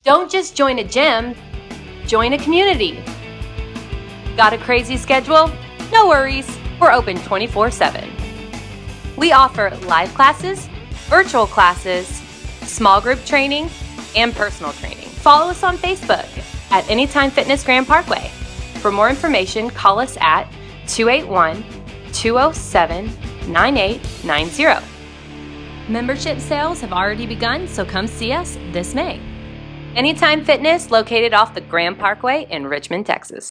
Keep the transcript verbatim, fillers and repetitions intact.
Don't just join a gym, join a community. Got a crazy schedule? No worries, we're open twenty-four seven. We offer live classes, virtual classes, small group training, and personal training. Follow us on Facebook at Anytime Fitness Grand Parkway. For more information, call us at two eight one, two oh seven, nine eight nine zero. Membership sales have already begun, so come see us this May. Anytime Fitness, located off the Grand Parkway in Richmond, Texas.